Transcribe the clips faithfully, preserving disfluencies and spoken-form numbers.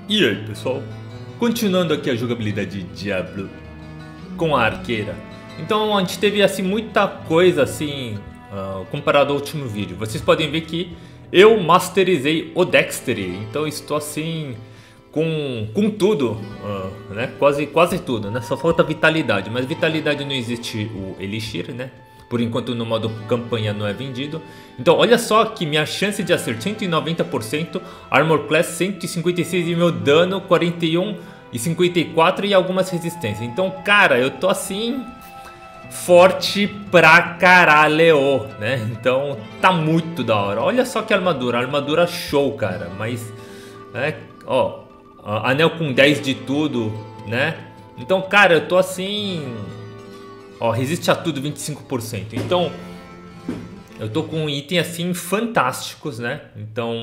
E aí pessoal, continuando aqui a jogabilidade de Diablo com a arqueira. Então a gente teve assim muita coisa assim uh, comparado ao último vídeo. Vocês podem ver que eu masterizei o Dexterity, então estou assim com, com tudo, uh, né? quase, quase tudo, né? Só falta vitalidade, mas vitalidade não existe o Elixir, né? Por enquanto no modo campanha não é vendido. Então olha só que minha chance de acerto cento e noventa por cento, Armor Class cento e cinquenta e seis e meu dano quarenta e um e cinquenta e quatro e algumas resistências. Então cara, eu tô assim forte pra caralho, né? Então tá muito da hora. Olha só que armadura, armadura show, cara. Mas, é, ó, anel com dez de tudo, né? Então cara, eu tô assim... Ó, resiste a tudo vinte e cinco por cento. Então eu tô com itens assim fantásticos, né? Então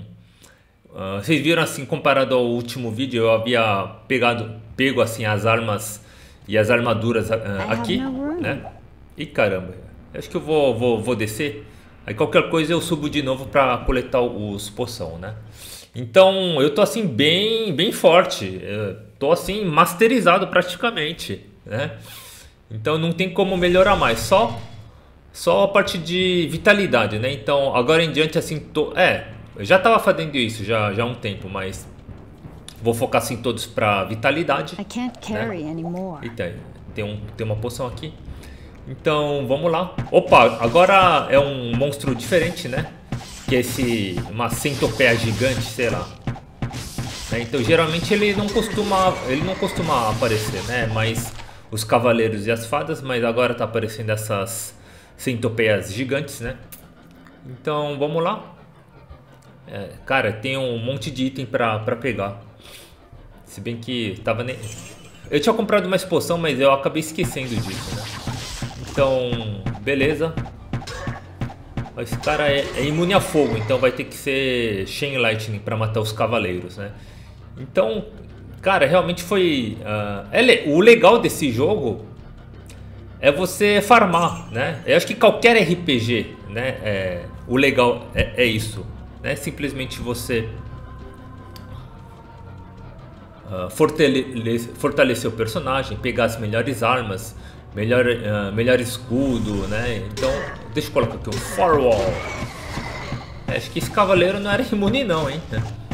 uh, vocês viram assim, comparado ao último vídeo, eu havia pegado, pego assim as armas e as armaduras uh, aqui, né? E caramba, acho que eu vou, vou, vou descer. Aí qualquer coisa eu subo de novo para coletar os poção, né? Então eu tô assim bem, bem forte. Eu tô assim masterizado praticamente, né? Então não tem como melhorar mais, só só a parte de vitalidade, né? Então agora em diante assim, tô, é, eu já tava fazendo isso já, já há um tempo, mas vou focar assim todos para vitalidade. I can't carry né? anymore. Eita, tem, um, tem uma poção aqui. Então vamos lá. Opa, agora é um monstro diferente, né? Que é esse, uma centopeia gigante, sei lá. Né? Então geralmente ele não costuma, ele não costuma aparecer, né? Mas os cavaleiros e as fadas, mas agora tá aparecendo essas centopeias gigantes, né? Então vamos lá. É, cara, tem um monte de item pra, pra pegar. Se bem que tava nem... Eu tinha comprado mais poção, mas eu acabei esquecendo disso, né? Então, beleza. Esse cara é, é imune a fogo, então vai ter que ser Chain Lightning pra matar os cavaleiros, né? Então... Cara, realmente foi... Uh, é le o legal desse jogo é você farmar, né? Eu acho que qualquer R P G, né? É, o legal é, é isso, né? Simplesmente você uh, fortale fortalecer o personagem, pegar as melhores armas, melhor, uh, melhor escudo, né? Então, deixa eu colocar aqui o Firewall. É, acho que esse cavaleiro não era imune não, hein?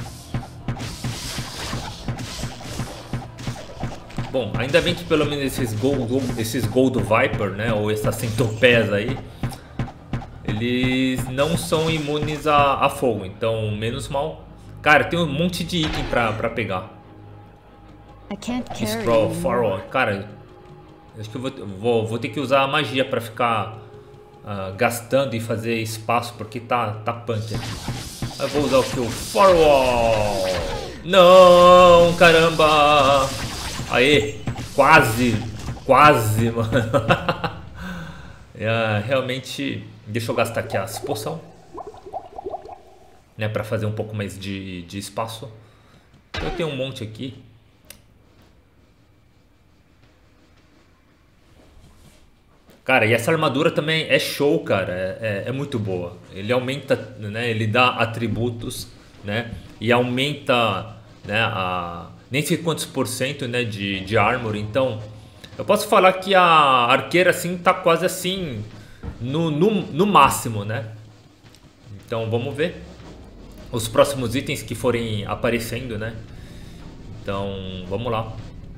Bom, ainda bem que pelo menos esses Gold, esses Gold Viper, né, ou essas centopeias aí, eles não são imunes a, a fogo, então menos mal. Cara, tem um monte de item pra, pra pegar. Straw, Firewall, cara, acho que eu vou, vou, vou ter que usar a magia pra ficar uh, gastando e fazer espaço, porque tá, tá punk aqui. Eu vou usar o que? O Firewall! Não, caramba! Aê, quase, quase, mano. É, realmente, deixa eu gastar aqui as poção, né, pra fazer um pouco mais de, de espaço. Eu tenho um monte aqui. Cara, e essa armadura também é show, cara, é, é, é muito boa. Ele aumenta, né, ele dá atributos, né, e aumenta, né, a... nem sei quantos por cento, né, de, de armor. Então eu posso falar que a arqueira assim tá quase assim no, no, no máximo, né? Então vamos ver os próximos itens que forem aparecendo, né? Então vamos lá.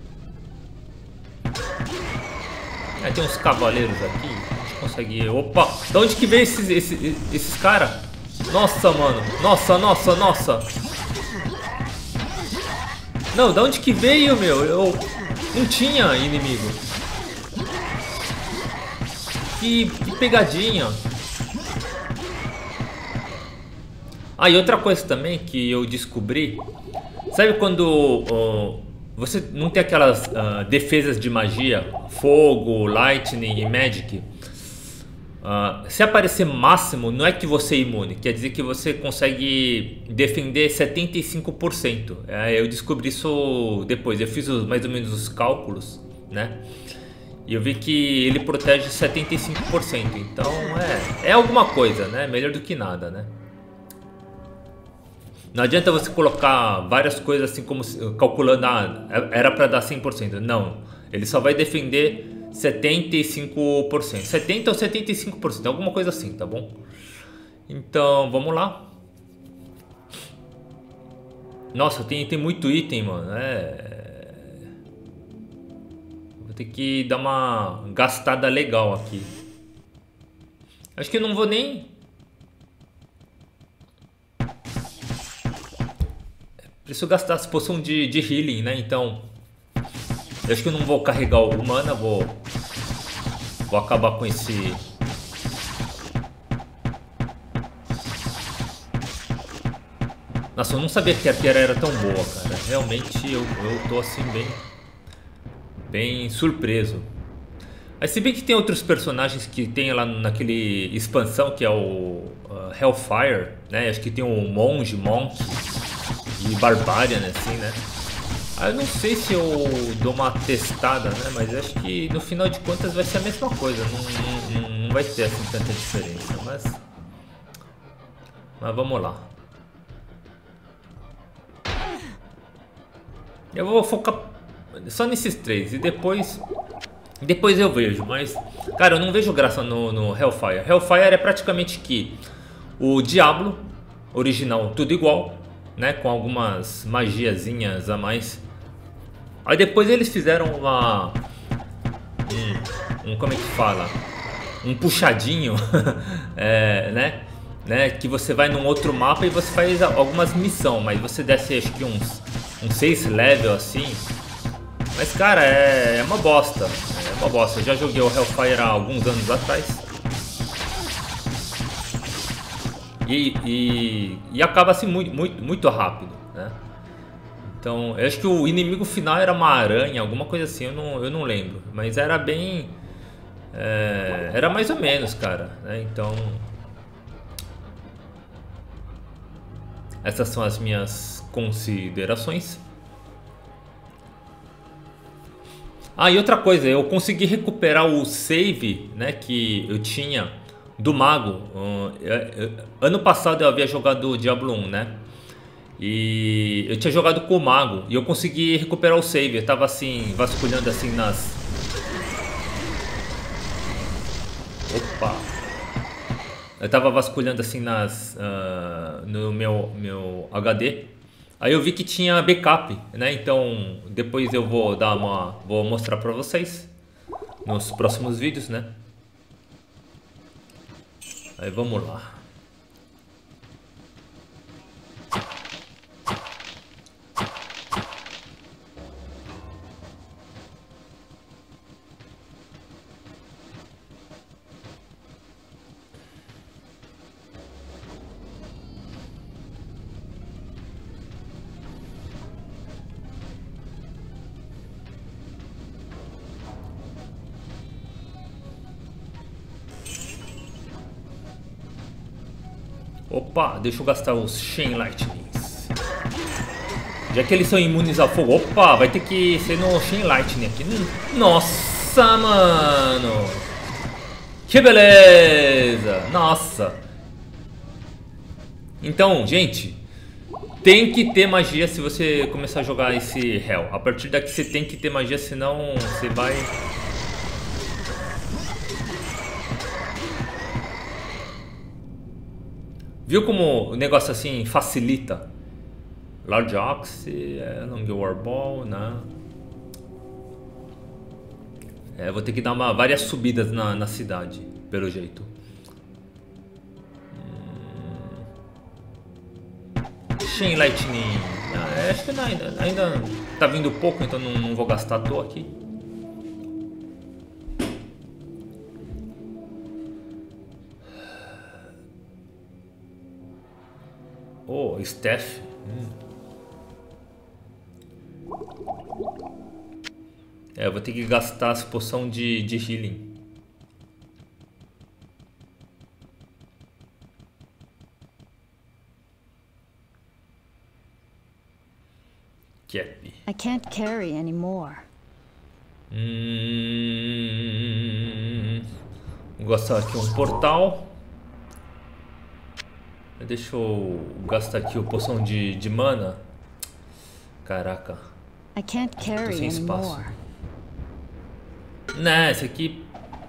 É, tem uns cavaleiros aqui, a gente consegue... Opa, de onde que veio esses, esses, esses caras? Nossa, mano, nossa, nossa, nossa. Não, da onde que veio, meu? Eu não tinha inimigo. Que, que pegadinha. Ah, e outra coisa também que eu descobri. Sabe quando uh, você não tem aquelas uh, defesas de magia? Fogo, Lightning e Magic. Uh, se aparecer máximo, não é que você é imune, quer dizer que você consegue defender setenta e cinco por cento. É, eu descobri isso depois, eu fiz os, mais ou menos os cálculos, né? E eu vi que ele protege setenta e cinco por cento, então é, é alguma coisa, né? Melhor do que nada, né? Não adianta você colocar várias coisas assim como calculando, ah, era para dar cem por cento. Não, ele só vai defender setenta e cinco por cento. setenta ou setenta e cinco por cento, alguma coisa assim, tá bom? Então, vamos lá. Nossa, tem, tem muito item, mano. É... Vou ter que dar uma gastada legal aqui. Acho que eu não vou nem... Preciso gastar essa poção de, de healing, né? Então, eu acho que eu não vou carregar o mana, vou, vou acabar com esse... Nossa, eu não sabia que a arqueira era tão boa, cara. Realmente eu, eu tô assim bem, bem surpreso. Mas se bem que tem outros personagens que tem lá naquele expansão que é o uh, Hellfire, né? Acho que tem o Monge, Monk e Barbarian, assim, né? Ah, eu não sei se eu dou uma testada, né? Mas acho que no final de contas vai ser a mesma coisa. Não, não, não vai ter assim tanta diferença. Mas, mas vamos lá. Eu vou focar só nesses três e depois, depois eu vejo. Mas, cara, eu não vejo graça no, no Hellfire. Hellfire é praticamente que o Diablo original, tudo igual, né? Com algumas magiazinhas a mais. Aí depois eles fizeram uma... Um, um como é que fala? Um puxadinho, é, né? né? Que você vai num outro mapa e você faz algumas missões. Mas você desce acho que uns, uns seis level assim. Mas cara, é, é uma bosta. É uma bosta. Eu já joguei o Hellfire há alguns anos atrás. E, e, e acaba assim muito, muito, muito rápido, né? Então, eu acho que o inimigo final era uma aranha, alguma coisa assim, eu não, eu não lembro. Mas era bem... É, era mais ou menos, cara, né? Então... Essas são as minhas considerações. Ah, e outra coisa, eu consegui recuperar o save, né, que eu tinha do mago. Uh, eu, eu, ano passado eu havia jogado Diablo um, né? E eu tinha jogado com o mago e eu consegui recuperar o save. Eu tava assim, vasculhando assim nas... Opa! Eu tava vasculhando assim nas... Uh, no meu, meu H D. Aí eu vi que tinha backup, né? Então depois eu vou dar uma... Vou mostrar pra vocês nos próximos vídeos, né? Aí vamos lá. Opa, deixa eu gastar os Chain Lightnings. Já que eles são imunes ao fogo. Opa, vai ter que ser no Chain Lightning aqui. Nossa, mano. Que beleza. Nossa. Então, gente, tem que ter magia se você começar a jogar esse Hell. A partir daqui você tem que ter magia, senão você vai... Viu como o negócio assim facilita? Large Ox, é, Long War Ball, né? É, vou ter que dar uma, várias subidas na, na cidade, pelo jeito. Hum. Chain Lightning. Ah, acho que não, ainda, ainda tá vindo pouco, então não, não vou gastar à toa aqui. Oh, Steph. Hum. É, eu vou ter que gastar as poção de, de healing. Cap. I can't carry anymore. Hum. Vou gastar aqui um portal. Deixa eu gastar aqui o poção de, de mana. Caraca. I can't Tô carry sem espaço. anymore. Né, esse aqui...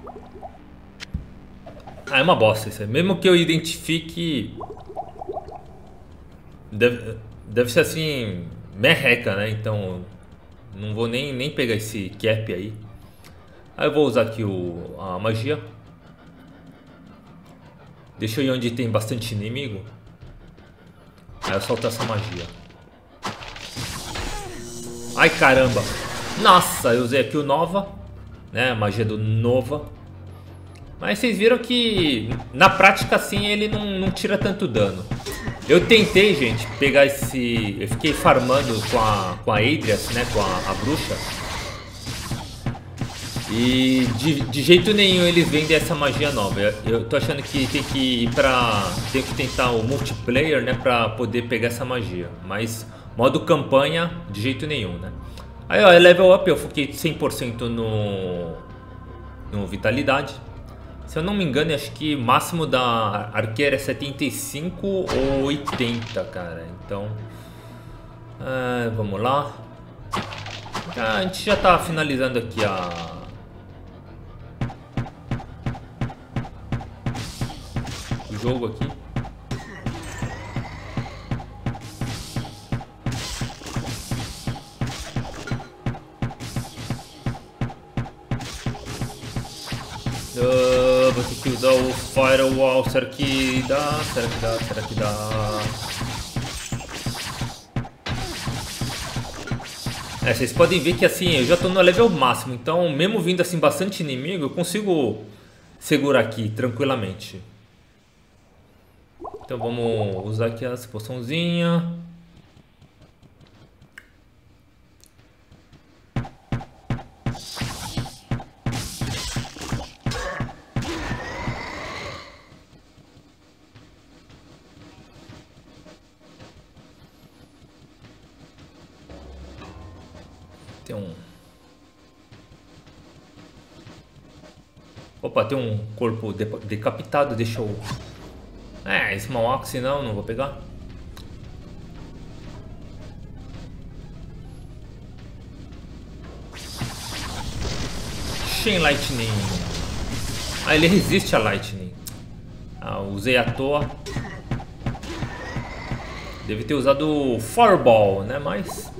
Ah, é uma bosta isso aí. Mesmo que eu identifique... Deve, deve ser assim... merreca, né? Então... não vou nem, nem pegar esse cap aí. Aí eu vou usar aqui o, a magia. Deixa eu ir onde tem bastante inimigo. Aí eu solto essa magia. Ai, caramba. Nossa, eu usei aqui o Nova, né? A magia do Nova. Mas vocês viram que na prática assim ele não, não tira tanto dano. Eu tentei, gente, pegar esse... Eu fiquei farmando com a, com a Adrias, né? Com a, a bruxa. E de, de jeito nenhum eles vendem essa magia nova. Eu, eu tô achando que tem que ir pra... Tem que tentar o multiplayer, né? Pra poder pegar essa magia. Mas modo campanha, de jeito nenhum, né? Aí, ó, level up, eu foquei cem por cento no... No vitalidade. Se eu não me engano, acho que o máximo da arqueira é setenta e cinco ou oitenta, cara. Então... É, vamos lá. Ah, a gente já tá finalizando aqui a... o jogo aqui. Uh, vou ter que usar o Firewall. Será que dá? Será que dá? Será que dá? É, vocês podem ver que assim, eu já tô no level máximo. Então, mesmo vindo assim bastante inimigo, eu consigo segurar aqui tranquilamente. Então vamos usar aqui as poçãozinhas. Tem um... Opa, tem um corpo de decapitado, deixa eu... É, Small Axe não, não vou pegar. Chain Lightning. Ah, ele resiste a Lightning. Ah, usei à toa. Deve ter usado Fireball, né? Mas...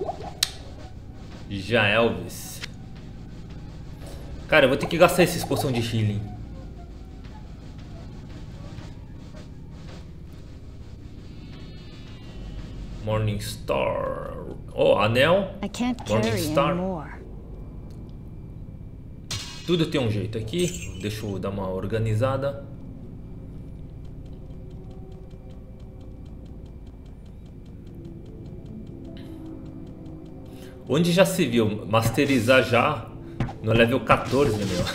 Já Elvis. Cara, eu vou ter que gastar esses poção de healing. Morning Star. Oh, anel. I can't Morning carry Star. anymore. Tudo tem um jeito aqui. Deixa eu dar uma organizada. Onde já se viu masterizar já no level quatorze, meu.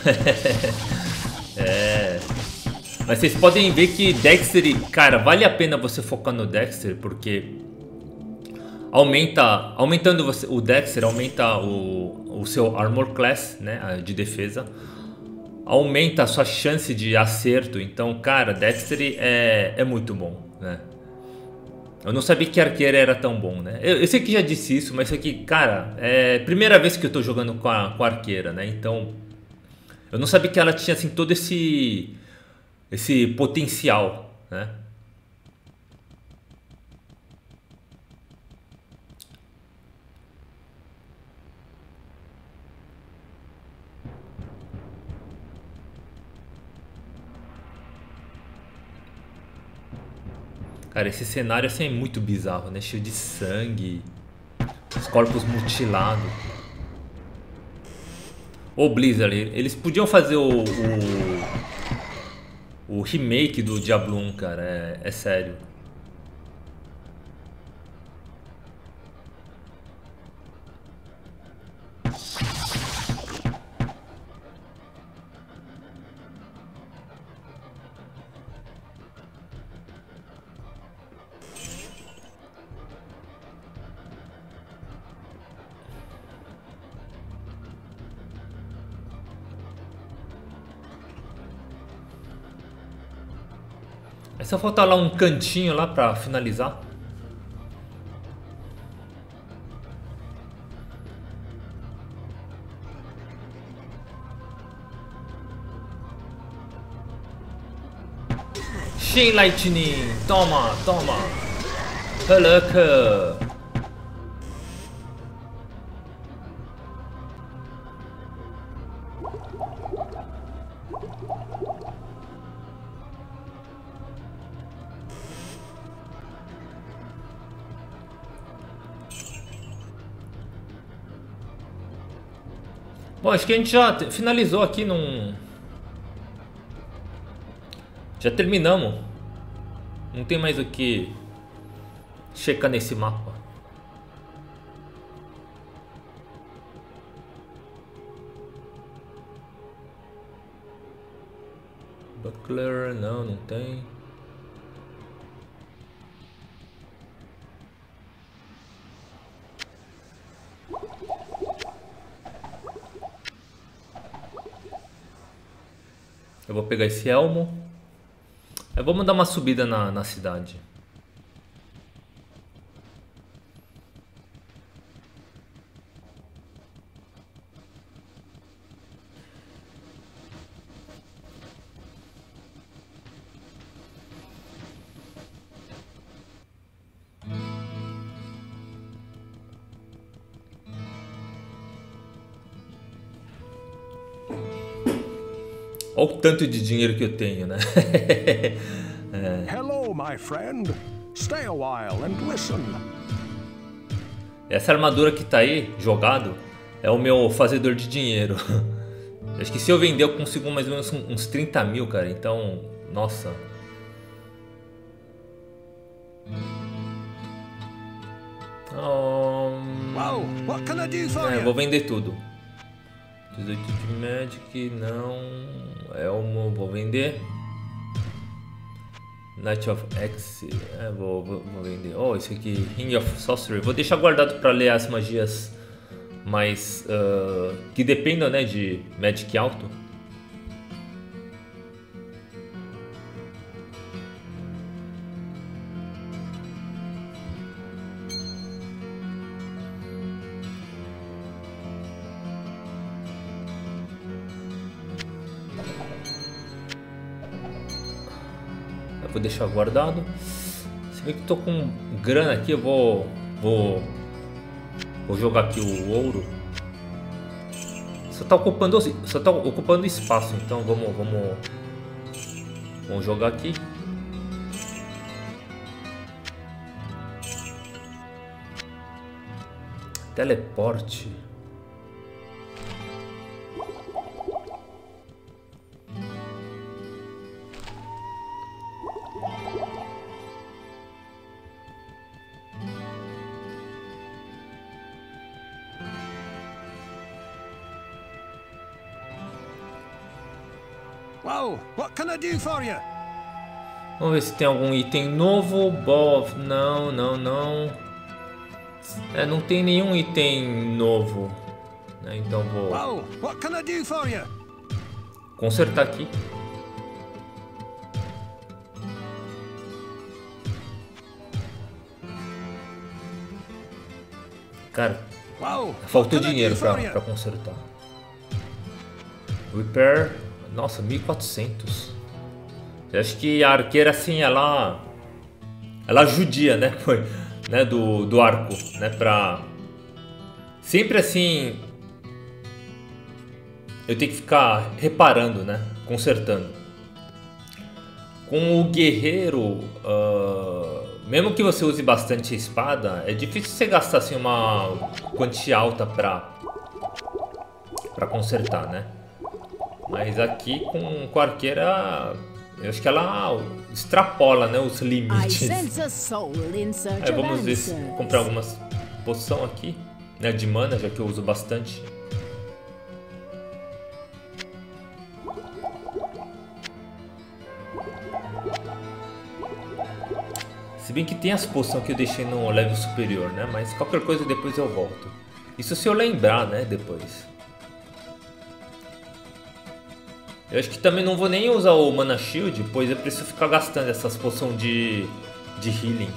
É. Mas vocês podem ver que Dexter, cara, vale a pena você focar no Dexter, porque aumenta, aumentando você, o Dexter aumenta o, o seu Armor Class, né, de defesa. Aumenta a sua chance de acerto. Então, cara, Dexter é, é muito bom, né? Eu não sabia que arqueira era tão bom, né? Eu, eu sei que já disse isso, mas isso aqui, cara, é a primeira vez que eu tô jogando com a, com a arqueira, né? Então, eu não sabia que ela tinha, assim, todo esse, esse potencial, né? Cara, esse cenário assim é muito bizarro, né? Cheio de sangue, os corpos mutilados. Ô Blizzard, eles podiam fazer o, o, o remake do Diablo um, cara, é, é sério. Aí só falta lá um cantinho lá pra finalizar. Chain Lightning, toma, toma. Caraca. Bom, acho que a gente já finalizou aqui num... Já terminamos. Não tem mais o que checar nesse mapa. Buckler, não, não tem. Eu vou pegar esse elmo. É, vamos dar uma subida na, na cidade. Olha o tanto de dinheiro que eu tenho, né? É. Hello, my friend. Stay a while and listen. Essa armadura que tá aí, jogado, é o meu fazedor de dinheiro. Acho que se eu vender eu consigo mais ou menos uns trinta mil, cara. Então, nossa. Um... Wow, what can I do for É, you? vou vender tudo. dezoito de Magic, não. Elmo, vou vender. Knight of X, é, vou, vou, vou vender. Oh, esse aqui, Ring of Sorcery. Vou deixar guardado para ler as magias mais uh, que dependam, né, de Magic alto. Vou deixar guardado. Se vê que tô com grana aqui, eu vou vou vou jogar aqui o ouro. Só tá ocupando só tá ocupando espaço, então vamos vamos vamos jogar aqui. Teleporte. Wow, what can I do for you? Vamos ver se tem algum item novo. Bof, não, não, não. É, não tem nenhum item novo, né? Então vou Wow, what can I do for you? consertar aqui. Cara, Wow, faltou what can I dinheiro do pra, for you? pra consertar. Repair, nossa, mil e quatrocentos. Eu acho que a arqueira assim, ela ela judia, né, foi, né, do, do arco, né, pra sempre assim eu tenho que ficar reparando, né, consertando. Com o guerreiro, uh, mesmo que você use bastante a espada, é difícil você gastar assim uma quantia alta pra para consertar, né? Mas aqui com, com a arqueira, eu acho que ela extrapola, né, os I limites. sense a soul in search Aí of vamos ver se answers. comprar algumas poção aqui, né, de mana, já que eu uso bastante. Se bem que tem as poções que eu deixei no level superior, né, mas qualquer coisa depois eu volto. Isso se eu lembrar, né, depois. Eu acho que também não vou nem usar o Mana Shield, pois eu preciso ficar gastando essas poções de, de healing.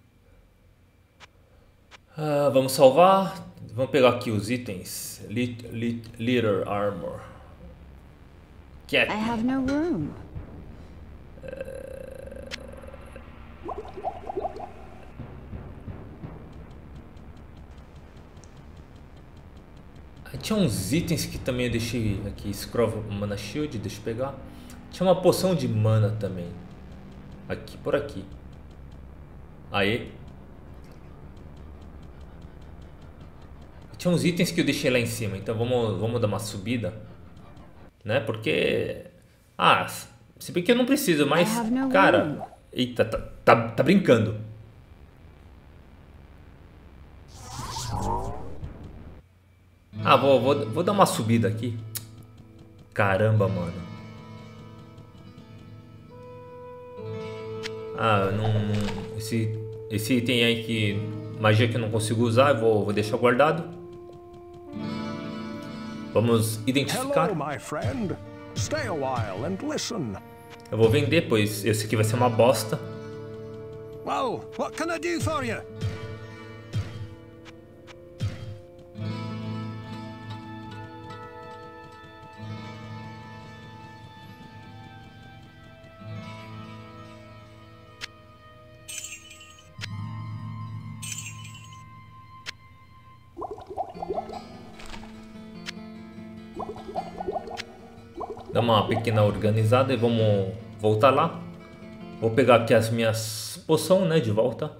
Ah, vamos salvar. Vamos pegar aqui os itens. Lit, lit, Litter Armor. Cat. I have no room. Tinha uns itens que também eu deixei aqui. Scroll Mana Shield, deixa eu pegar. Tinha uma poção de mana também. Aqui, por aqui. Aí. Tinha uns itens que eu deixei lá em cima. Então vamos, vamos dar uma subida. Né? Porque... Ah, se bem que eu não preciso, mas... Cara... Eita, tá, tá, tá brincando. Ah, vou, vou, vou dar uma subida aqui. Caramba, mano. Ah, não, não, esse, esse item aí que... Magia que eu não consigo usar, eu vou, vou deixar guardado. Vamos identificar. Hello, my friend. Stay a while and listen. Eu vou vender, pois esse aqui vai ser uma bosta. Well, what can I do for you? Dá uma pequena organizada e vamos voltar lá. Vou pegar aqui as minhas poções, né, de volta.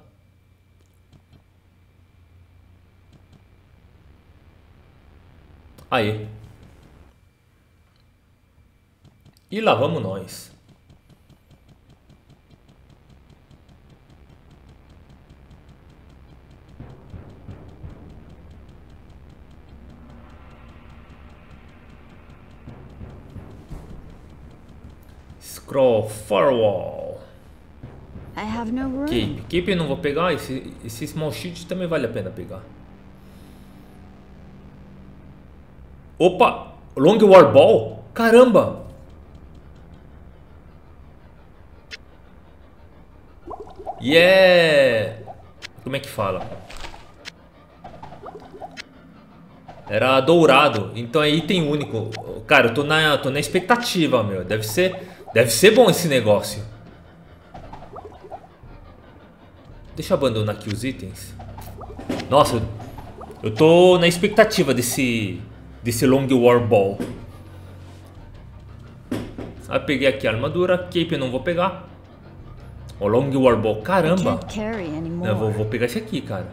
Aí. E lá vamos nós. Scroll Firewall. I have no room. Cape. Cape eu não vou pegar. Esse, esse Small Shield também vale a pena pegar. Opa! Long War Ball? Caramba! Yeah! Como é que fala? Era dourado. Então é item único. Cara, eu tô na, tô na expectativa, meu. Deve ser... Deve ser bom esse negócio. Deixa eu abandonar aqui os itens. Nossa, eu tô na expectativa desse desse Long War Ball. Ah, peguei aqui a armadura. Cape eu não vou pegar. O Long War Ball, caramba. Eu vou, vou pegar esse aqui, cara.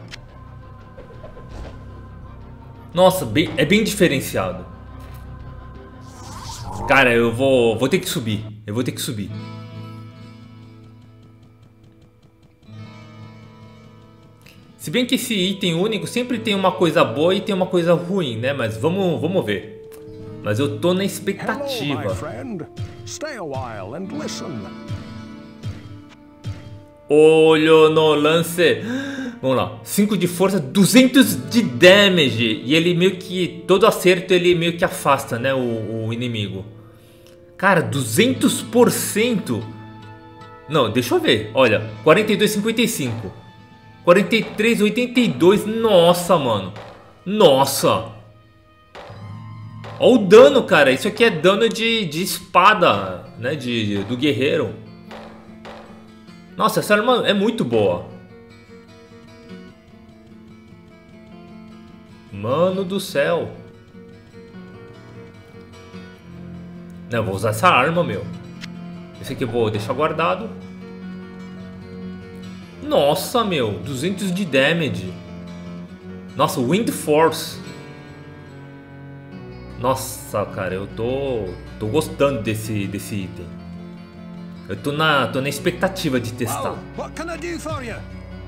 Nossa, bem, é bem diferenciado. Cara, eu vou, vou ter que subir. Eu vou ter que subir. Se bem que esse item único sempre tem uma coisa boa e tem uma coisa ruim, né? Mas vamos, vamos ver. Mas eu tô na expectativa. Hello, my friend. Stay a while and listen. Olho no lance. Vamos lá. cinco de força, duzentos de damage. E ele meio que... Todo acerto ele meio que afasta, né? O, o inimigo. Cara, duzentos por cento. Não, deixa eu ver. Olha, quarenta e dois, cinquenta e cinco. quarenta e três, oitenta e dois. Nossa, mano. Nossa. Olha o dano, cara. Isso aqui é dano de, de espada, né? De, do guerreiro. Nossa, essa arma é muito boa. Mano do céu. Não, eu vou usar essa arma, meu. Esse aqui eu vou deixar guardado. Nossa, meu. duzentos de damage. Nossa, Wind Force. Nossa, cara, eu tô... Tô gostando desse, desse item. Eu tô na, tô na expectativa de testar. Oh, what can I do for you?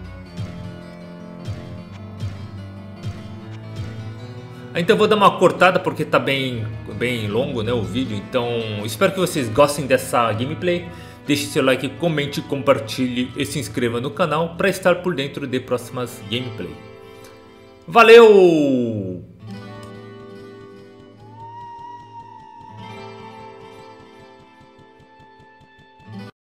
Então eu vou dar uma cortada porque tá bem, bem longo, né, o vídeo. Então espero que vocês gostem dessa gameplay. Deixe seu like, comente, compartilhe e se inscreva no canal para estar por dentro de próximas gameplay. Valeu!